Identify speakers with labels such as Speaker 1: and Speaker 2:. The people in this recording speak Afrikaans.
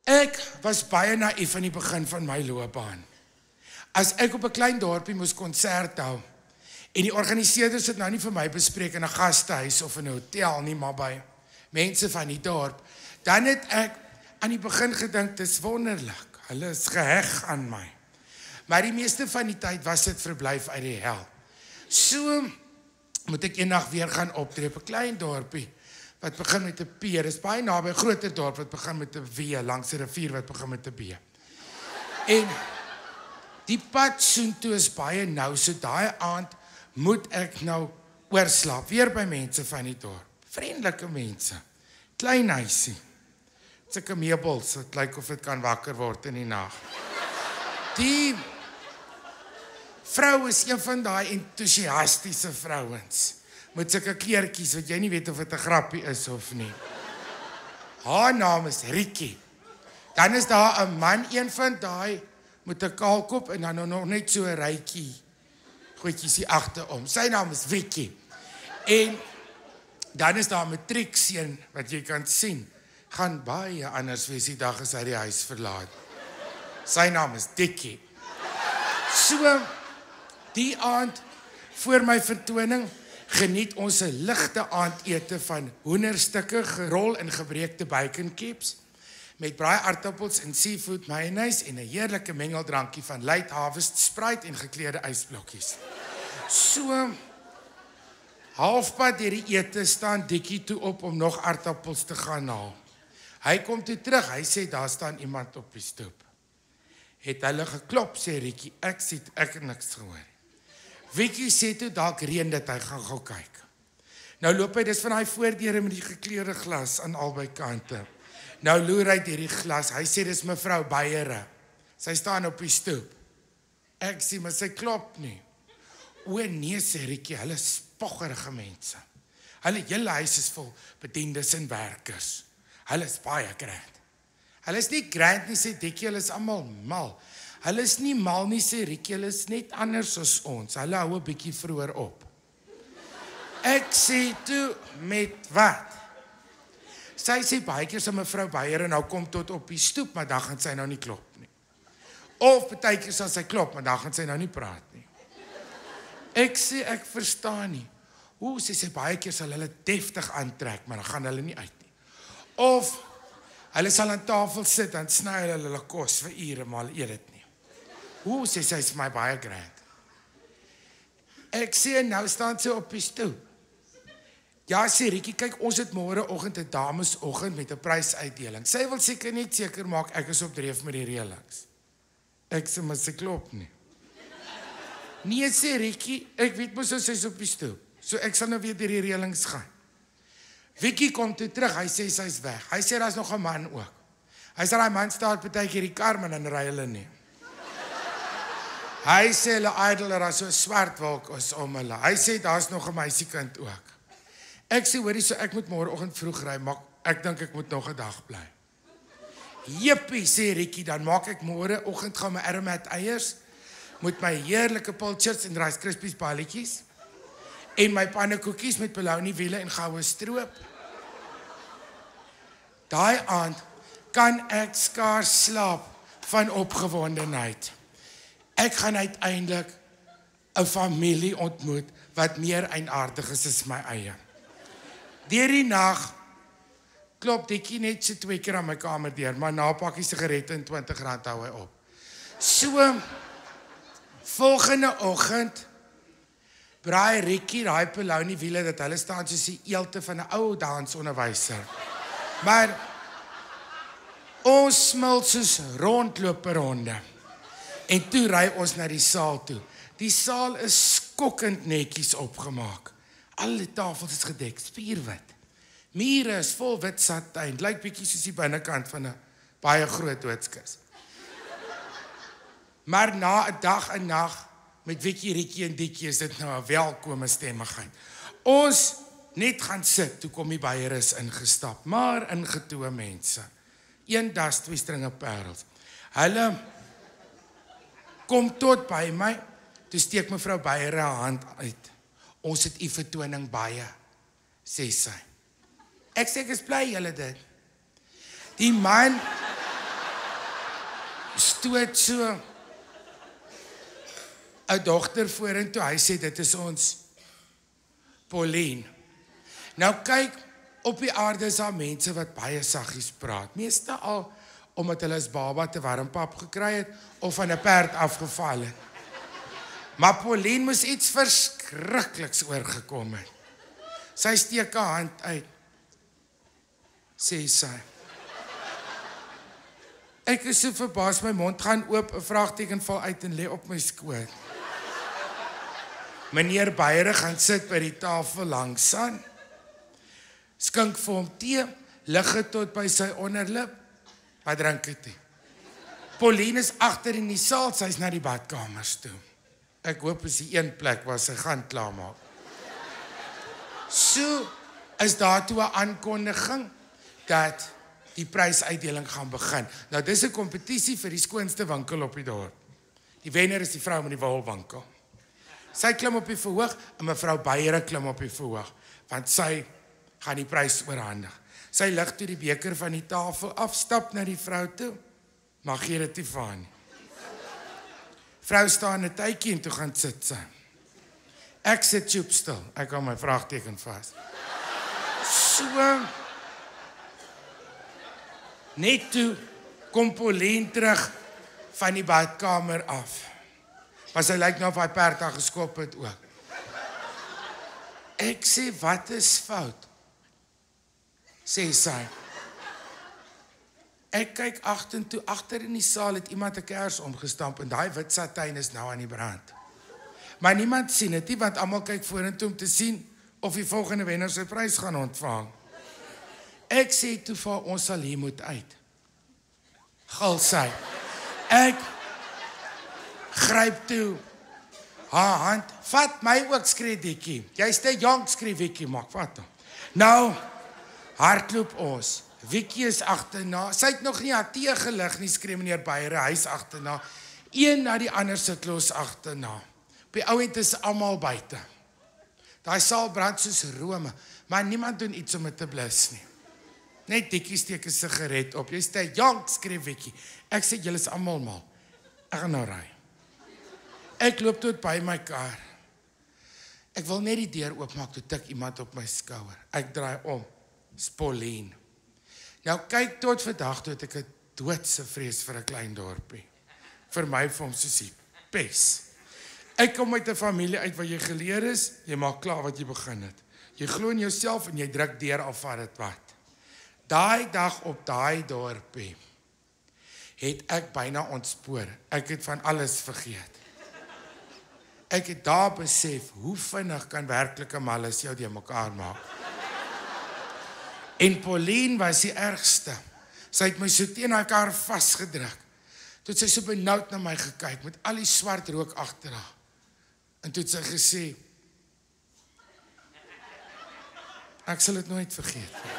Speaker 1: Ek was baie naïef aan die begin van my loopbaan. As ek op 'n klein dorpie moes konsert hou, en die organiseerders het nou nie vir my bespreek in 'n gastehuis of in 'n hotel nie, maar by mense van die dorp, dan het ek aan die begin gedink, dis wonderlik, hulle is geheg aan my. Maar die meeste van die tyd was dit verblyf uit die hel. So moet ek eendag weer gaan optree op 'n klein dorpie, wat begin met 'n P, dis baie naby 'n groter dorp wat begin met 'n W, langs 'n rivier wat begin met 'n B. En die pad soontoe is baie nou, so daai aand moet ek nou oorslaap, weer by mense van die dorp. Vriendelike mense, klein huisie, sulke meubels, het lyk of dit kan wakker word in die nag. Die vrou is een van daai entoesiastiese vrouens, met sulke kleertjies, wat jy nie weet of dit 'n grappie is of nie. Haar naam is Rikkie. Dan is daar 'n man, een van daai, met 'n kaalkop, en dan nog net so 'n rytjie, goedjies hier agterom. Sy naam is Wikkie. En dan is daar 'n matriekseun, wat jy kan sien, gaan baie anders wees die dag as hy die huis verlaat. Sy naam is Dikkie. So, die aand, voor my vertoning, geniet ons 'n ligte aandete van hoenderstukke, gerol in gebreekte bacon cubes, met braai aardappels en seafood mayonnaise en 'n heerlike mengeldrankie van Late Harvest Sprite en gekleurde ysblokkies. So, halfpad deur die ete staan Dikkie toe op om nog aardappels te gaan haal. Hy kom toe terug, hy sê daar staan iemand op die stoep. Het hulle geklop, sê Rikkie, ek het niks gehoor. Wikkie sê toe dalk reën dit, hy gaan gou kyk. Nou loop hy dis van hy voordeure met die gekleurde glas aan albei kante. Nou loer hy deur die glas, hy sê dis mevrou Beyere. Sy staan op die stoep. Ek sê, maar sy klop nie. O nee, sê Rikkie, hulle is spoggerige mense. Hulle hele huis is vol bediendes en werkers. Hulle is baie grand. Hulle is nie grand nie, sê Dikkie, hulle is almal mal. Hulle is nie mal nie, sê Rikkie, hulle is net anders as ons. Hulle hou 'n bietjie vroeër op. Ek sê toe, met wat? Sy sê baie keer sy mevrou Beyere nou kom tot op die stoep, maar dan gaan sy nou nie klop nie. Of baie keer sal sy klop, maar dan gaan sy nou nie praat nie. Ek sê, ek verstaan nie. Hoe sê sy baie keer sal hulle deftig aantrek, maar dan gaan hulle nie uit nie. Of hulle sal aan tafel sit en sny hulle kos vir ure, maar hulle eet dit nie. Hoe sê sy is vir my baie grand. Ek sê, nou staan sy op die stoep. Ja, sê Rikkie, kyk, ons het môreoggend 'n damesoggend met 'n prysuitdeling. Sy wil seker net seker maak ek is op dreef met die reëlings. Ek sê, maar sy klop nie. Nee, sê Rikkie, ek weet mos sy's op die stoep. So ek sal nou weer deur die reëlings gaan. Wikkie kom toe terug, hy sê sy's weg. Hy sê daar's nog 'n man ook. Hy sê daai man staan partykeer die kar, maar dan ry hulle nie. Hy sê hulle idol daar so 'n swart wolk is om hulle. Hy sê daar's nog 'n meisiekind ook. Ek sê hoorie, so ek moet môreoggend vroeg ry, maar ek dink ek moet nog 'n dag bly. Jippie, sê Rikkie, dan maak ek môreoggend gaan my Aramat eiers met my heerlike pilchards en Rice Krispies balletjies en my pannekoekies met bologna wiele en goue stroop. Daai aand kan ek skaars slaap van opgewondenheid. Ek gaan uiteindelik 'n familie ontmoet wat meer eienaardig is as my eie. Deur die nag klop Dikkie net so 2 keer aan my kamer deur, maar na 'n pakkie sigarette en R20 hou hy op. So, volgende oggend braai Rikkie daai bologna wiele dat hulle staan soos die eelte van 'n ou dansonderwyser. Maar ons smil soos rondloperonde. En toe ry ons na die saal toe. Die saal is skokkend netjies opgemaak. Alle tafels is gedek, spierwit. Mure is vol wit satijn, lyk bietjie soos die binnekant van 'n baie groot doodskis. Maar na 'n dag en nag met Wikkie, Rikkie en Dikkie is dit nou 'n welkome stemmigheid. Ons net gaan sit, toe kom die Beyeres ingestap, maar ingetoe mense. 1 das, 2 stringe parels. Hulle kom tot by my, toe steek mevrou Beyere haar hand uit. Ons het u vertoning baie, sê sy. Ek sê, ek is bly julle dit. Die man stoot so 'n dogter vorentoe. Hy sê dit is ons Pauline. Nou kyk, op die aarde is daar mense wat baie saggies praat. Meeste al omdat hulle as baba te warm pap gekry het of van 'n perd afgeval het. Maar Pauline moes iets verskrikliks oorgekom het. Sy steek haar hand uit. Sê sy. Ek is so verbaas, my mond gaan oop, 'n vraagteken val uit en lê op my skoot. Meneer Beyre gaan sit by die tafel langs aan. Skink vir hom tee, lig dit tot by sy onderlip. Wat drink hy? Pauline is agter in die saal, sy's na die badkamers toe. Ek hoop is die een plek waar sy gaan klaarmaak. So is daar toe 'n aankondiging dat die prysuitdeling gaan begin. Nou dis 'n kompetisie vir die skoonste winkel op die dorp. Die wenner is die vrou met die wolwinkel. Sy klim op die verhoog en mevrou Beyre klim op die verhoog, want sy gaan die prys oorhandig. Sy lig toe die beker van die tafel af, stap na die vrou toe, maar gee dit nie vir haar nie. Vrou staan 'n tydjie en toe gaan sit sy. Ek sit stil, ek hou my vraagteken vas. So, net toe kom Pauline terug van die badkamer af. Maar sy lyk nou of hy perd haar geskop het ook. Ek sê, wat is fout? Sê sy. Ek kyk agtertoe, agter in die saal het iemand 'n kers omgestamp en daai wit satijn is nou aan die brand. Maar niemand sien dit nie, want almal kyk vorentoe om te sien of die volgende wenner sy prys gaan ontvang. Ek sê toe vir ons sal hier moet uit. Gil sy. Ek gryp toe haar hand, vat my ook, skree Dikkie. Jy's te jonk, skree Wikkie, maak vat hom. Nou, hardloop ons. Wikkie is agterna. Sy het nog nie haar tee gelig nie, skree meneer Beyre, hy's agterna. Een na die ander se klos agterna. Op die ouend is almal buite. Daai saal brand soos rome, maar niemand doen iets om dit te blus nie. Net Dikkie steek 'n sigaret op. Jy's te jonk, skree Wikkie. Ek sê julle is almal mal. Ek gaan nou ry. Ek loop tot by my kar. Ek wil net die deur oopmaak, toe tik iemand op my skouer. Ek draai om. Dis Pauline. Nou kyk, tot vandag toe het ek 'n doodse vrees vir 'n klein dorpie. Vir my vir hom soos die pes. Ek kom uit 'n familie uit waar jy geleer is, jy maak klaar wat jy begin het. Jy glo in jouself en jy druk deur al vat dit wat. Daai dag op daai dorpie het ek byna ontspoor. Ek het van alles vergeet. Ek het daar besef hoe vinnig kan werklike malles jou die mekaar maak. En Pauline was die ergste. Sy het my so teen haar kar vasgedruk. Toe het sy so benoud na my gekyk met al die swart rook agter haar. En toe het sy gesê, ek sal dit nooit vergeet.